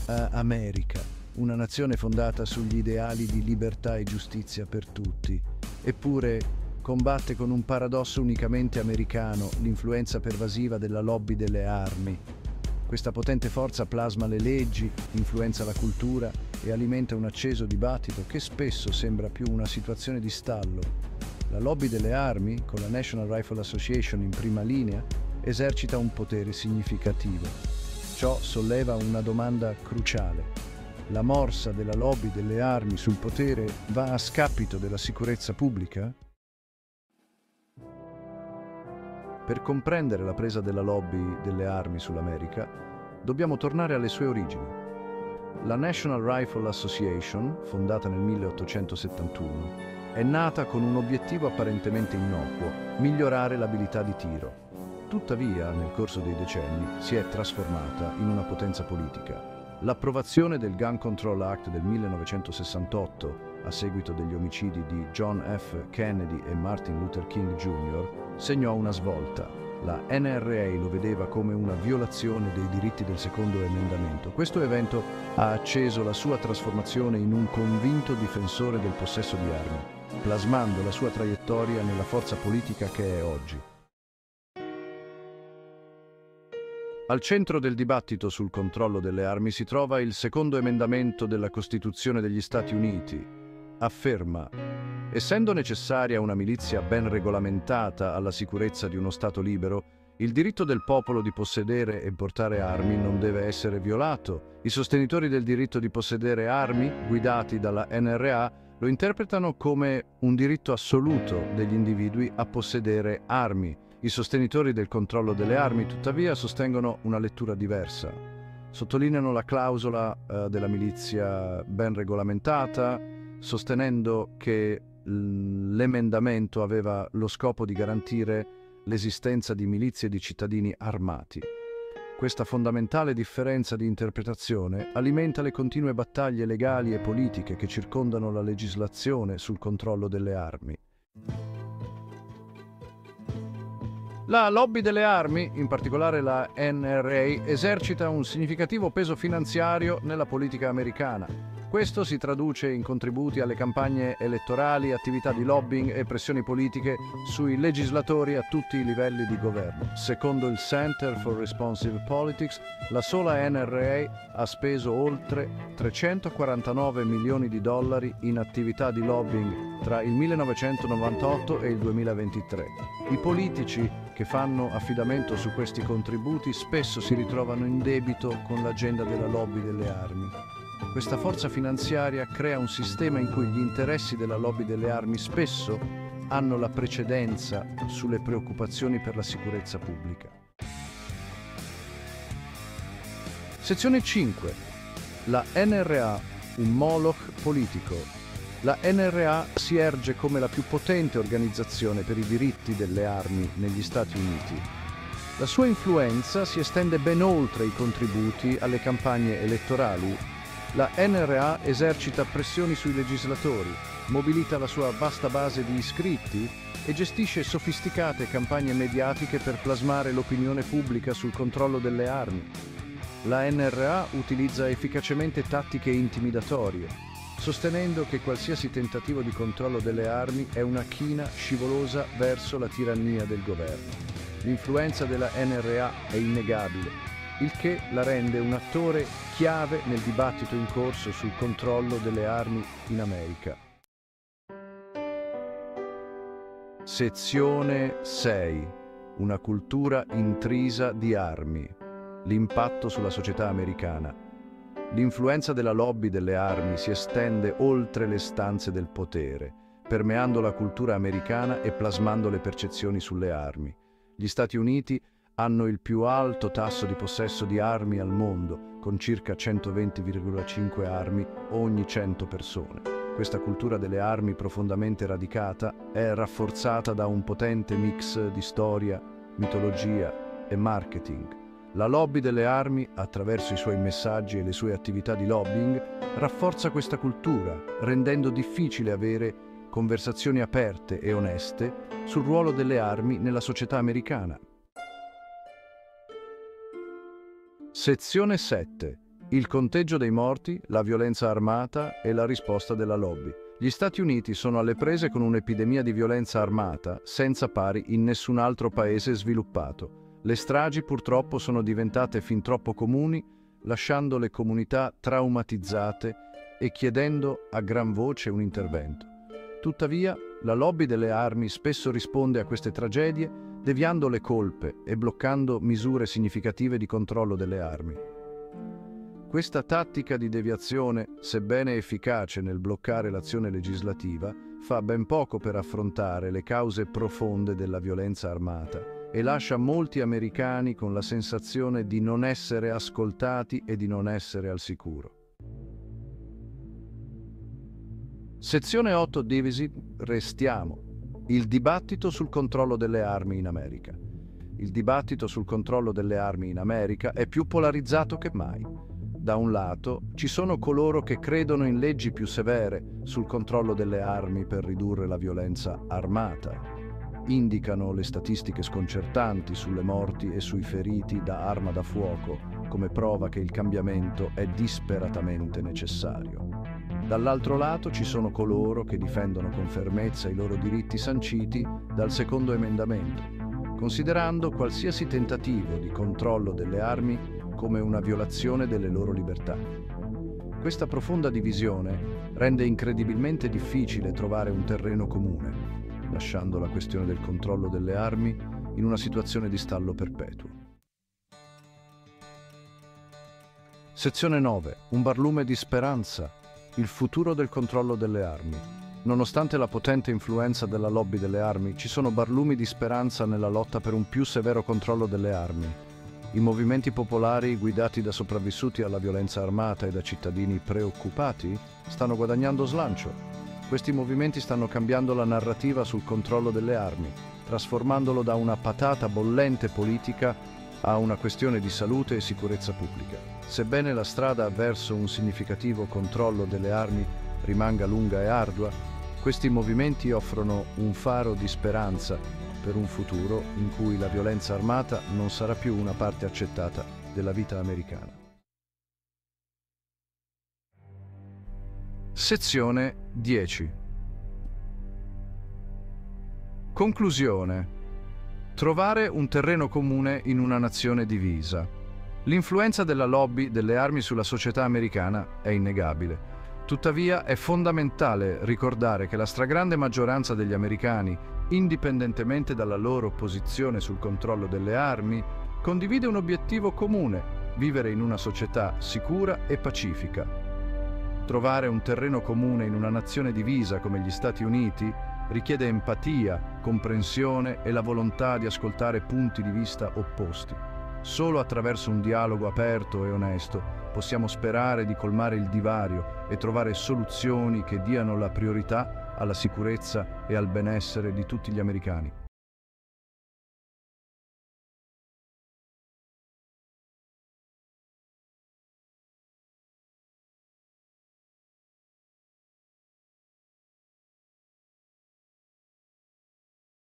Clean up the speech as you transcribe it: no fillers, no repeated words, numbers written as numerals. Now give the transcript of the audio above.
America, una nazione fondata sugli ideali di libertà e giustizia per tutti. Eppure combatte con un paradosso unicamente americano, l'influenza pervasiva della lobby delle armi. Questa potente forza plasma le leggi, influenza la cultura e alimenta un acceso dibattito che spesso sembra più una situazione di stallo. La lobby delle armi, con la National Rifle Association in prima linea, esercita un potere significativo. Ciò solleva una domanda cruciale. La morsa della lobby delle armi sul potere va a scapito della sicurezza pubblica? Per comprendere la presa della lobby delle armi sull'America, dobbiamo tornare alle sue origini. La National Rifle Association, fondata nel 1871, è nata con un obiettivo apparentemente innocuo: migliorare l'abilità di tiro. Tuttavia, nel corso dei decenni, si è trasformata in una potenza politica. L'approvazione del Gun Control Act del 1968, a seguito degli omicidi di John F. Kennedy e Martin Luther King Jr., segnò una svolta. La NRA lo vedeva come una violazione dei diritti del secondo emendamento. Questo evento ha acceso la sua trasformazione in un convinto difensore del possesso di armi, plasmando la sua traiettoria nella forza politica che è oggi. Al centro del dibattito sul controllo delle armi si trova il secondo emendamento della Costituzione degli Stati Uniti. Afferma: essendo necessaria una milizia ben regolamentata alla sicurezza di uno Stato libero, il diritto del popolo di possedere e portare armi non deve essere violato. I sostenitori del diritto di possedere armi, guidati dalla NRA, lo interpretano come un diritto assoluto degli individui a possedere armi. I sostenitori del controllo delle armi, tuttavia, sostengono una lettura diversa. Sottolineano la clausola della milizia ben regolamentata, sostenendo che l'emendamento aveva lo scopo di garantire l'esistenza di milizie di cittadini armati. Questa fondamentale differenza di interpretazione alimenta le continue battaglie legali e politiche che circondano la legislazione sul controllo delle armi. La lobby delle armi, in particolare la NRA, esercita un significativo peso finanziario nella politica americana. Questo si traduce in contributi alle campagne elettorali, attività di lobbying e pressioni politiche sui legislatori a tutti i livelli di governo. Secondo il Center for Responsive Politics, la sola NRA ha speso oltre 349 milioni di dollari in attività di lobbying tra il 1998 e il 2023. I politici che fanno affidamento su questi contributi spesso si ritrovano in debito con l'agenda della lobby delle armi. Questa forza finanziaria crea un sistema in cui gli interessi della lobby delle armi spesso hanno la precedenza sulle preoccupazioni per la sicurezza pubblica. Sezione 5. La NRA, un moloch politico. La NRA si erge come la più potente organizzazione per i diritti delle armi negli Stati Uniti. La sua influenza si estende ben oltre i contributi alle campagne elettorali. La NRA esercita pressioni sui legislatori, mobilita la sua vasta base di iscritti e gestisce sofisticate campagne mediatiche per plasmare l'opinione pubblica sul controllo delle armi. La NRA utilizza efficacemente tattiche intimidatorie, sostenendo che qualsiasi tentativo di controllo delle armi è una china scivolosa verso la tirannia del governo. L'influenza della NRA è innegabile, il che la rende un attore chiave nel dibattito in corso sul controllo delle armi in America. Sezione 6. Una cultura intrisa di armi. L'impatto sulla società americana. L'influenza della lobby delle armi si estende oltre le stanze del potere, permeando la cultura americana e plasmando le percezioni sulle armi. Gli Stati Uniti hanno il più alto tasso di possesso di armi al mondo, con circa 120,5 armi ogni 100 persone. Questa cultura delle armi profondamente radicata è rafforzata da un potente mix di storia, mitologia e marketing. La lobby delle armi, attraverso i suoi messaggi e le sue attività di lobbying, rafforza questa cultura, rendendo difficile avere conversazioni aperte e oneste sul ruolo delle armi nella società americana. Sezione 7. il conteggio dei morti, la violenza armata e la risposta della lobby. Gli Stati Uniti sono alle prese con un'epidemia di violenza armata senza pari in nessun altro paese sviluppato. Le stragi purtroppo sono diventate fin troppo comuni, lasciando le comunità traumatizzate e chiedendo a gran voce un intervento. Tuttavia, la lobby delle armi spesso risponde a queste tragedie deviando le colpe e bloccando misure significative di controllo delle armi. Questa tattica di deviazione, sebbene efficace nel bloccare l'azione legislativa, fa ben poco per affrontare le cause profonde della violenza armata e lascia molti americani con la sensazione di non essere ascoltati e di non essere al sicuro. Sezione 8 Divisi, restiamo. Il dibattito sul controllo delle armi in America. Il dibattito sul controllo delle armi in America è più polarizzato che mai. Da un lato, ci sono coloro che credono in leggi più severe sul controllo delle armi per ridurre la violenza armata. Indicano le statistiche sconcertanti sulle morti e sui feriti da arma da fuoco come prova che il cambiamento è disperatamente necessario. Dall'altro lato ci sono coloro che difendono con fermezza i loro diritti sanciti dal secondo emendamento, considerando qualsiasi tentativo di controllo delle armi come una violazione delle loro libertà. Questa profonda divisione rende incredibilmente difficile trovare un terreno comune, lasciando la questione del controllo delle armi in una situazione di stallo perpetuo. Sezione 9. Un barlume di speranza. Il futuro del controllo delle armi. Nonostante la potente influenza della lobby delle armi, ci sono barlumi di speranza nella lotta per un più severo controllo delle armi. I movimenti popolari, guidati da sopravvissuti alla violenza armata e da cittadini preoccupati, stanno guadagnando slancio. Questi movimenti stanno cambiando la narrativa sul controllo delle armi, trasformandolo da una patata bollente politica a una questione di salute e sicurezza pubblica. Sebbene la strada verso un significativo controllo delle armi rimanga lunga e ardua, questi movimenti offrono un faro di speranza per un futuro in cui la violenza armata non sarà più una parte accettata della vita americana. Sezione 10. Conclusione. Trovare un terreno comune in una nazione divisa. L'influenza della lobby delle armi sulla società americana è innegabile. Tuttavia è fondamentale ricordare che la stragrande maggioranza degli americani, indipendentemente dalla loro posizione sul controllo delle armi, condivide un obiettivo comune: vivere in una società sicura e pacifica. Trovare un terreno comune in una nazione divisa come gli Stati Uniti richiede empatia, comprensione e la volontà di ascoltare punti di vista opposti. Solo attraverso un dialogo aperto e onesto possiamo sperare di colmare il divario e trovare soluzioni che diano la priorità alla sicurezza e al benessere di tutti gli americani.